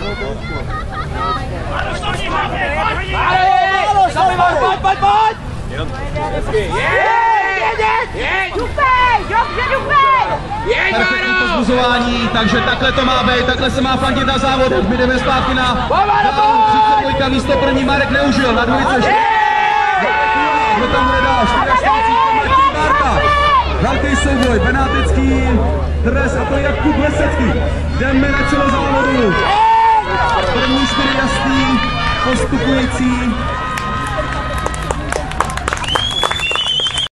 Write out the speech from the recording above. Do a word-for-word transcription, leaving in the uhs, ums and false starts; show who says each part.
Speaker 1: Pojď, pojď, pojď!
Speaker 2: Perfektní pozbuzování, takže takhle to má být, takhle se má fandit na závod. My jdeme zpátky na třicet dva místo první, Marek neužil, na dvojice. Kdo tam bude dál? čtyřicet Martin Barta. Velký souboj, Benátecký, dres a to Jakub Lesecký. Jdeme na čelo závodu. První čtyři jasný, postupující.